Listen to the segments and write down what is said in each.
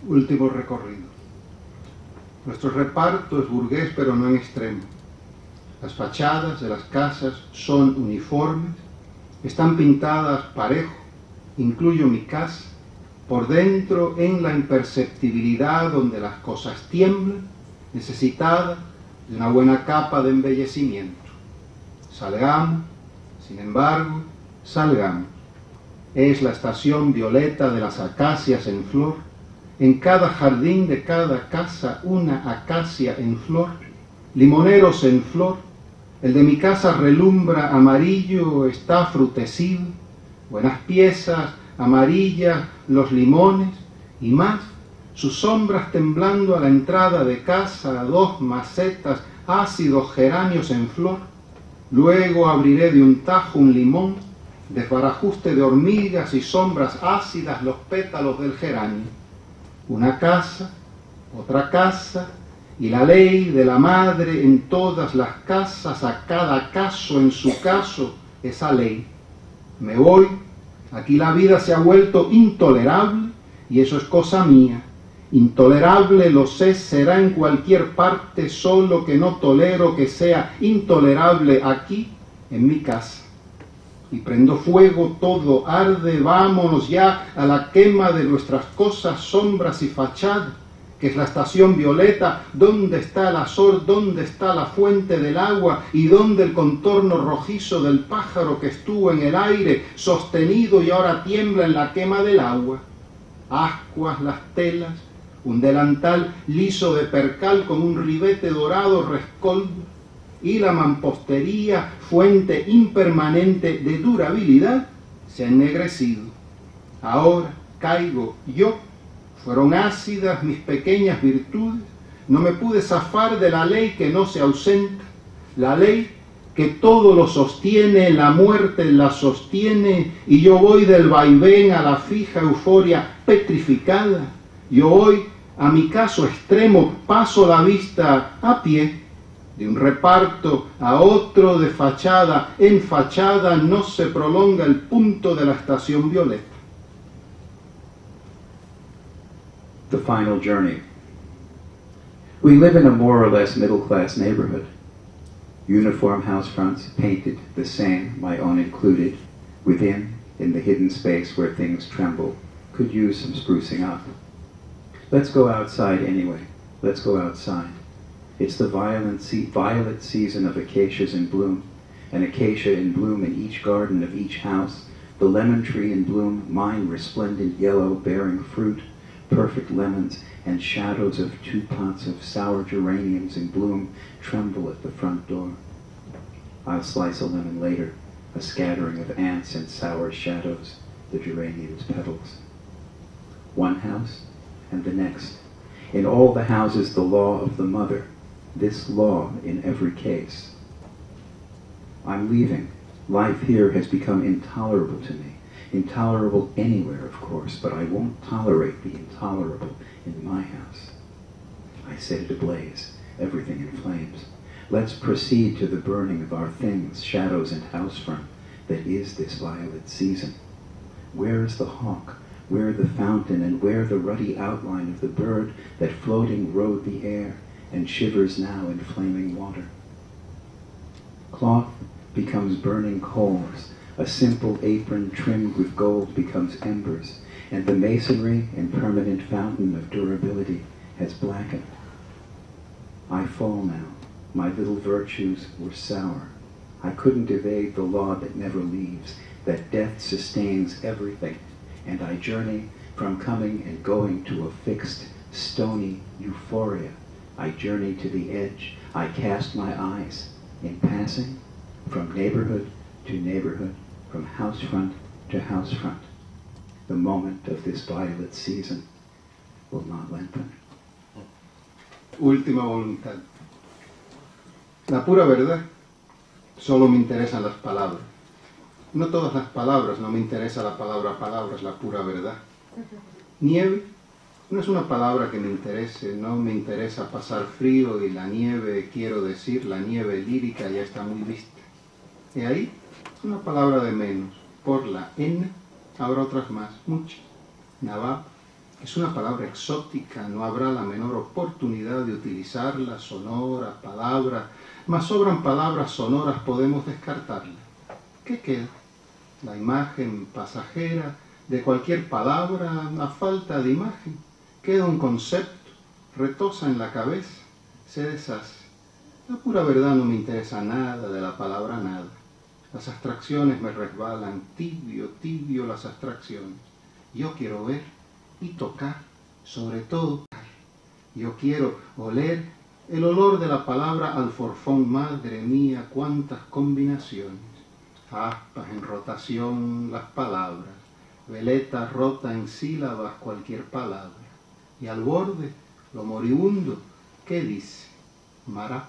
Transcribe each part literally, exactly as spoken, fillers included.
Último recorrido. Nuestro reparto es burgués, pero no en extremo. Las fachadas de las casas son uniformes, están pintadas parejo, incluyo mi casa, por dentro en la imperceptibilidad donde las cosas tiemblan, necesitada de una buena capa de embellecimiento. Salgamos, sin embargo, salgamos. Es la estación violeta de las acacias en flor. En cada jardín de cada casa una acacia en flor, limoneros en flor. El de mi casa relumbra amarillo, está frutecido, buenas piezas, amarillas, los limones y más, sus sombras temblando a la entrada de casa, dos macetas, ácidos geranios en flor. Luego abriré de un tajo un limón, desbarajuste de hormigas y sombras ácidas los pétalos del geranio. Una casa, otra casa, y la ley de la madre en todas las casas, a cada caso en su caso, esa ley. Me voy, aquí la vida se ha vuelto intolerable, y eso es cosa mía. Intolerable, lo sé, será en cualquier parte, solo que no tolero que sea intolerable aquí, en mi casa. Y prendo fuego, todo arde, vámonos ya a la quema de nuestras cosas, sombras y fachadas, que es la estación violeta, ¿dónde está el azor? ¿Dónde está la fuente del agua? ¿Y dónde el contorno rojizo del pájaro que estuvo en el aire, sostenido y ahora tiembla en la quema del agua? Ascuas las telas, un delantal liso de percal con un ribete dorado rescoldo, y la mampostería, fuente impermanente de durabilidad, se ha ennegrecido. Ahora caigo yo, fueron ácidas mis pequeñas virtudes, no me pude zafar de la ley que no se ausenta, la ley que todo lo sostiene, la muerte la sostiene, y yo voy del vaivén a la fija euforia petrificada. Yo voy a mi caso extremo, paso la vista a pie, de un reparto a otro, de fachada en fachada, no se prolonga el punto de la estación violeta. The final journey. We live in a more or less middle-class neighborhood. Uniform house fronts painted the same, my own included. Within, in the hidden space where things tremble, could use some sprucing up. Let's go outside anyway. Let's go outside. It's the violent se- violet season of acacias in bloom, an acacia in bloom in each garden of each house, the lemon tree in bloom, mine resplendent yellow, bearing fruit, perfect lemons, and shadows of two pots of sour geraniums in bloom tremble at the front door. I'll slice a lemon later, a scattering of ants and sour shadows, the geranium's petals. One house, and the next. In all the houses the law of the mother, this law in every case. I'm leaving. Life here has become intolerable to me. Intolerable anywhere, of course, but I won't tolerate the intolerable in my house. I set it ablaze, everything in flames. Let's proceed to the burning of our things, shadows and house front, that is this violet season. Where is the hawk? Where the fountain, and where the ruddy outline of the bird that floating rode the air and shivers now in flaming water? Cloth becomes burning coals, a simple apron trimmed with gold becomes embers, and the masonry and permanent fountain of durability has blackened. I fall now. My little virtues were sour. I couldn't evade the law that never leaves, that death sustains everything, and I journey from coming and going to a fixed, stony euphoria. I journey to the edge. I cast my eyes, in passing, from neighborhood to neighborhood, from house front to house front. The moment of this violet season will not lengthen. Última voluntad. La pura verdad, solo me interesan las palabras. No todas las palabras, no me interesa la palabra palabra, es la pura verdad. Nieve no es una palabra que me interese, no me interesa pasar frío, y la nieve, quiero decir, la nieve lírica ya está muy vista. Y ahí, una palabra de menos. Por la N habrá otras más, muchas. Navab, Es una palabra exótica, no habrá la menor oportunidad de utilizarla, sonora, palabra, mas sobran palabras sonoras, podemos descartarla. ¿Qué queda? La imagen pasajera de cualquier palabra a falta de imagen. Queda un concepto, retosa en la cabeza, se deshace. La pura verdad no me interesa nada de la palabra nada. Las abstracciones me resbalan, tibio, tibio las abstracciones. Yo quiero ver y tocar, sobre todo. Yo quiero oler el olor de la palabra alforfón, madre mía, cuántas combinaciones. Aspas en rotación las palabras, veleta rota en sílabas cualquier palabra. Y al borde, lo moribundo, ¿qué dice? Mará,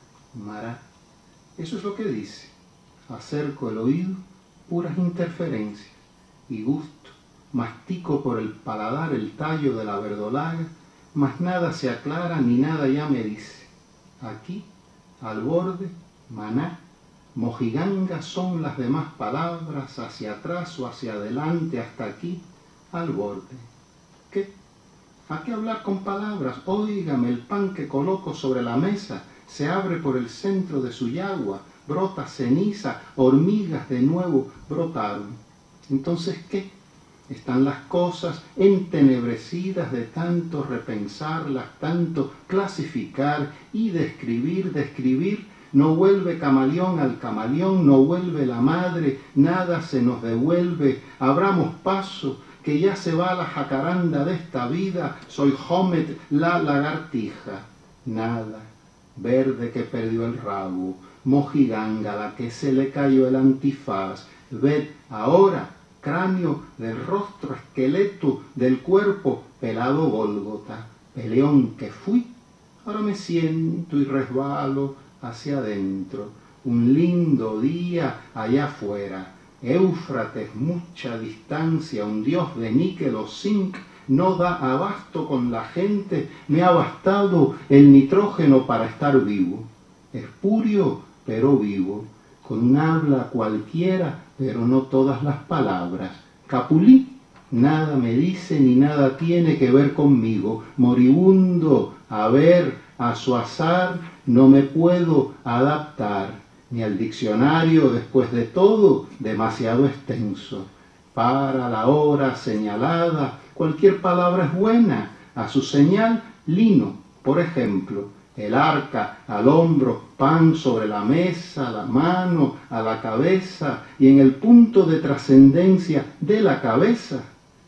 mará. Eso es lo que dice. Acerco el oído, puras interferencias y gusto. Mastico por el paladar el tallo de la verdolaga, mas nada se aclara ni nada ya me dice. Aquí, al borde, maná, mojiganga son las demás palabras, hacia atrás o hacia adelante, hasta aquí, al borde. ¿Qué? ¿A qué hablar con palabras? Óigame, el pan que coloco sobre la mesa se abre por el centro de su yagua, brota ceniza, hormigas de nuevo brotaron. Entonces, ¿qué? Están las cosas entenebrecidas de tanto repensarlas, tanto clasificar y describir, describir. No vuelve camaleón al camaleón, no vuelve la madre, nada se nos devuelve. Abramos paso, que ya se va la jacaranda de esta vida, soy Homet la lagartija. Nada, verde que perdió el rabo, mojiganga la que se le cayó el antifaz. Ved ahora, cráneo del rostro, esqueleto del cuerpo, pelado Gólgota, peleón que fui, ahora me siento y resbalo hacia adentro. Un lindo día allá afuera, Éufrates, mucha distancia, un dios de níquel o zinc, no da abasto con la gente, me ha bastado el nitrógeno para estar vivo. Espurio, pero vivo, con un habla cualquiera, pero no todas las palabras. Capulí, nada me dice ni nada tiene que ver conmigo. Moribundo, a ver, a su azar, no me puedo adaptar. Ni al diccionario, después de todo, demasiado extenso. Para la hora señalada, cualquier palabra es buena. A su señal, lino, por ejemplo. El arca al hombro, pan sobre la mesa, la mano a la cabeza, y en el punto de trascendencia de la cabeza,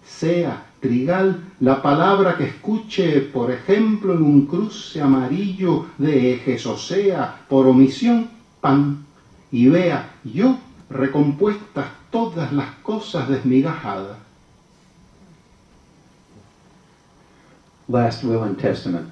sea trigal la palabra que escuche, por ejemplo, en un cruce amarillo de ejes, o sea, por omisión, pan, y vea yo recompuestas todas las cosas desmigajadas. Last will and testament.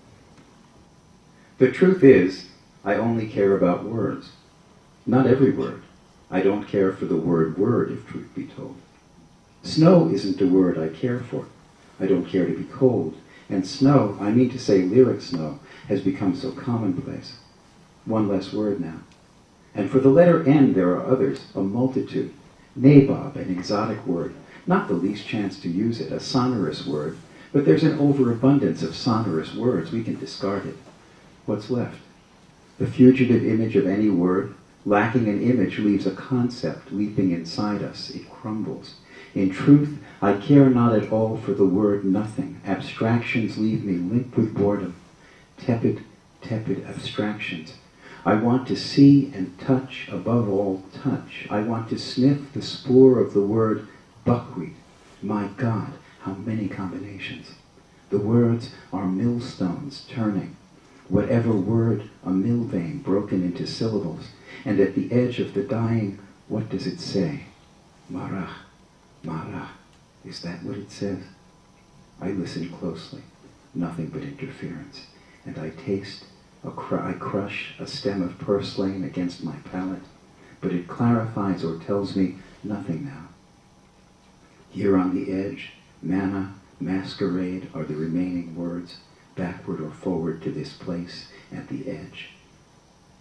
The truth is, I only care about words. Not every word. I don't care for the word word, if truth be told. Snow isn't a word I care for. I don't care to be cold. And snow, I mean to say lyric snow, has become so commonplace. One less word now. And for the letter N there are others, a multitude. Nabob, an exotic word, not the least chance to use it, a sonorous word, but there's an overabundance of sonorous words, we can discard it. What's left? The fugitive image of any word, lacking an image, leaves a concept leaping inside us. It crumbles. In truth, I care not at all for the word nothing. Abstractions leave me limp with boredom. Tepid, tepid abstractions. I want to see and touch, above all, touch. I want to sniff the spore of the word buckwheat. My God, how many combinations. The words are millstones turning. Whatever word, a mill vein broken into syllables. And at the edge of the dying, what does it say? Marach, marach. Is that what it says? I listen closely. Nothing but interference. And I taste, a cr- I crush a stem of purslane against my palate. But it clarifies or tells me nothing now. Here on the edge, manna, masquerade are the remaining words, backward or forward to this place at the edge.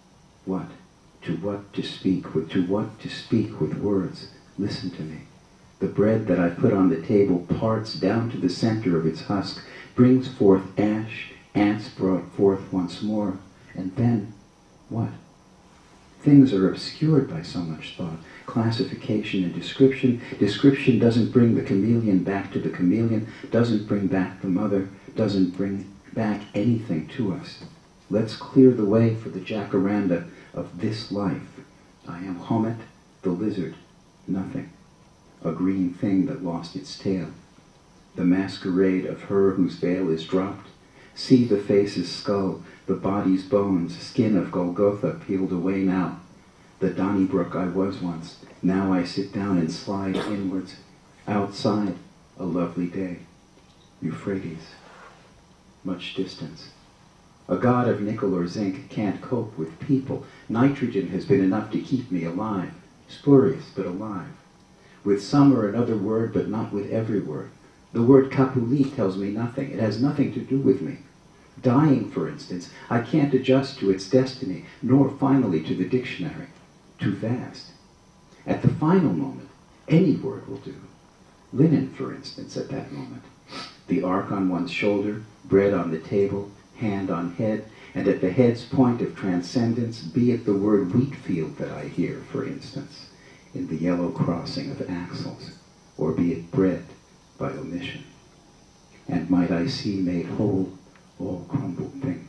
What? To what to speak with? To what to speak with words? Listen to me. The bread that I put on the table parts down to the center of its husk, brings forth ash, ants brought forth once more, and then, what? Things are obscured by so much thought, classification and description. Description doesn't bring the chameleon back to the chameleon, doesn't bring back the mother, doesn't bring back anything to us. Let's clear the way for the jacaranda of this life. I am Homet, the lizard, nothing. A green thing that lost its tail. The masquerade of her whose veil is dropped. See the face's skull, the body's bones, skin of Golgotha peeled away now. The Donnybrook I was once, now I sit down and slide inwards. Outside, a lovely day. Euphrates. Much distance. A god of nickel or zinc can't cope with people. Nitrogen has been enough to keep me alive. Spurious, but alive. With some or another word, but not with every word. The word Kapuli tells me nothing. It has nothing to do with me. Dying, for instance, I can't adjust to its destiny, nor finally to the dictionary. Too fast. At the final moment, any word will do. Linen, for instance, at that moment. The ark on one's shoulder, bread on the table, hand on head, and at the head's point of transcendence, be it the word wheat field that I hear, for instance, in the yellow crossing of axles, or be it bread by omission. And might I see made whole all crumbled things.